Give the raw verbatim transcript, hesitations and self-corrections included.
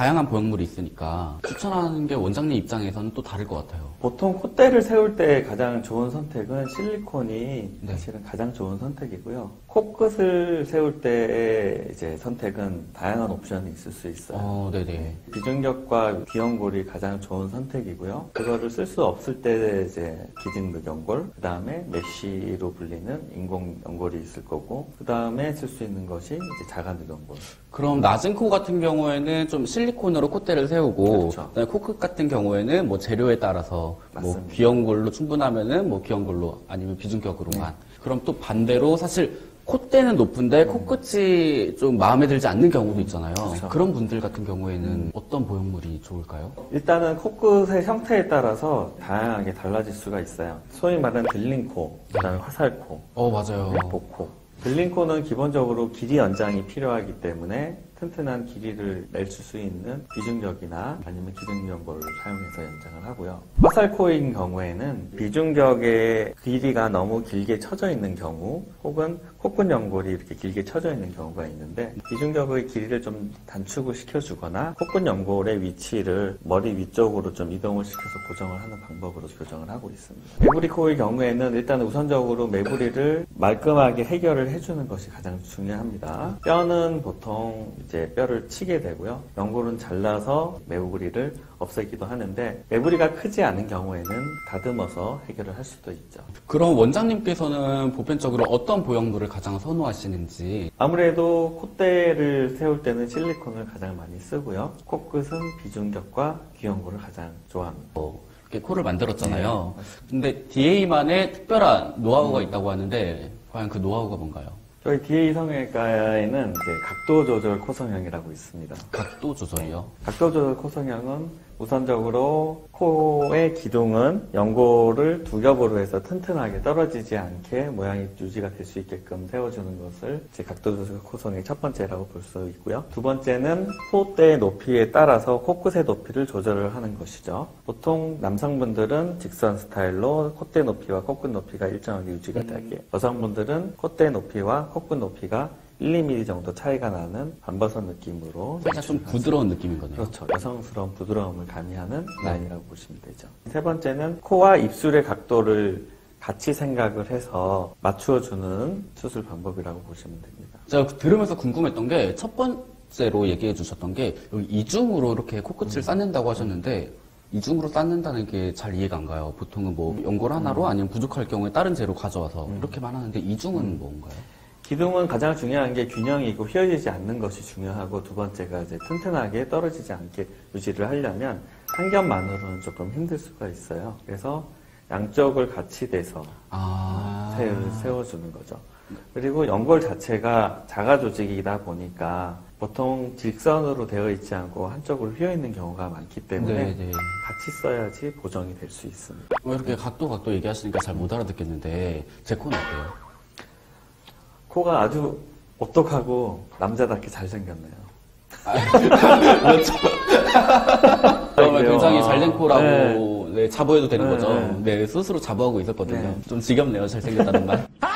다양한 보형물이 있으니까 추천하는 게 원장님 입장에서는 또 다를 것 같아요. 보통 콧대를 세울 때 가장 좋은 선택은 실리콘이 네. 사실은 가장 좋은 선택이고요. 코끝을 세울 때의 이제 선택은 다양한 옵션이 있을 수 있어요. 어, 네네. 비중격과 귀연골이 가장 좋은 선택이고요. 그거를 쓸 수 없을 때 이제 기증득 연골, 그 다음에 메쉬로 불리는 인공 연골이 있을 거고, 그 다음에 쓸 수 있는 것이 이제 자가득 연골. 그럼 낮은 코 같은 경우에는 좀 실리콘으로 콧대를 세우고, 그렇죠. 그다음에 코끝 같은 경우에는 뭐 재료에 따라서 뭐 맞습니다. 귀연골로 충분하면은 뭐 귀연골로 아니면 비중격으로만. 네. 그럼 또 반대로 사실 콧대는 높은데 코끝이 좀 마음에 들지 않는 경우도 있잖아요. 그렇죠. 그런 분들 같은 경우에는 어떤 보형물이 좋을까요? 일단은 코끝의 형태에 따라서 다양하게 달라질 수가 있어요. 소위 말하는 들린코, 그 다음에 화살코, 어, 맞아요. 복코. 들린코는 기본적으로 길이 연장이 필요하기 때문에 튼튼한 길이를 낼 수 있는 비중격이나 아니면 기증연골을 사용해서 연장을 하고요. 화살코인 경우에는 비중격의 길이가 너무 길게 쳐져 있는 경우 혹은 코끝 연골이 이렇게 길게 쳐져 있는 경우가 있는데 비중격의 길이를 좀 단축을 시켜주거나 코끝 연골의 위치를 머리 위쪽으로 좀 이동을 시켜서 고정을 하는 방법으로 교정을 하고 있습니다. 매부리코의 경우에는 일단 우선적으로 매부리를 말끔하게 해결을 해주는 것이 가장 중요합니다. 뼈는 보통 이제 뼈를 치게 되고요. 연골은 잘라서 매부리를 없애기도 하는데 매부리가 크지 않은 경우에는 다듬어서 해결을 할 수도 있죠. 그럼 원장님께서는 보편적으로 어떤 보형물을 가장 선호하시는지. 아무래도 콧대를 세울 때는 실리콘을 가장 많이 쓰고요. 코끝은 비중격과 귀연골을 가장 좋아합니다. 뭐 이렇게 코를 만들었잖아요. 네, 근데 디에이만의 특별한 노하우가 있다고 하는데 과연 그 노하우가 뭔가요? 저희 디에이 성형외과에는 이제 각도 조절 코성형이라고 있습니다. 각도 조절이요? 각도 조절 코성형은 우선적으로 코의 기둥은 연골을 두 겹으로 해서 튼튼하게 떨어지지 않게 모양이 유지가 될 수 있게끔 세워주는 것을 제 각도 조절 코성형의 첫 번째라고 볼 수 있고요. 두 번째는 콧대 높이에 따라서 코끝의 높이를 조절을 하는 것이죠. 보통 남성분들은 직선 스타일로 콧대 높이와 코끝 높이가 일정하게 유지가 되게, 여성분들은 콧대 높이와 코끝 높이가 일, 이 밀리미터 정도 차이가 나는 반버섯 느낌으로 살짝 좀 부드러운 느낌인 거네요. 그렇죠. 여성스러운 부드러움을 가미하는 라인이라고 보시면 되죠. 세 번째는 코와 입술의 각도를 같이 생각을 해서 맞추어주는 수술 방법이라고 보시면 됩니다. 제가 들으면서 궁금했던 게 첫 번째로 얘기해 주셨던 게 여기 이중으로 이렇게 코끝을 음. 쌓는다고 하셨는데 이중으로 쌓는다는 게 잘 이해가 안 가요. 보통은 뭐 연골 하나로 아니면 부족할 경우에 다른 재료 가져와서 음. 이렇게만 하는데 이중은 뭔가요? 기둥은 가장 중요한 게 균형이고 휘어지지 않는 것이 중요하고, 두 번째가 이제 튼튼하게 떨어지지 않게 유지를 하려면 한 겹만으로는 조금 힘들 수가 있어요. 그래서 양쪽을 같이 대서 아. 세를 세워주는 거죠. 그리고 연골 자체가 자가 조직이다 보니까 보통 직선으로 되어 있지 않고 한쪽으로 휘어 있는 경우가 많기 때문에 네네. 같이 써야지 보정이 될 수 있습니다. 뭐 이렇게 각도 각도 얘기하시니까 잘 못 알아듣겠는데 제 코는 어때요? 코가 아주 오똑하고 남자답게 잘생겼네요. 그렇죠. 그러면 굉장히 아, 잘된 코라고 네. 네, 자부해도 되는 네, 거죠. 네. 네, 스스로 자부하고 있었거든요. 네. 좀 지겹네요, 잘생겼다는 말.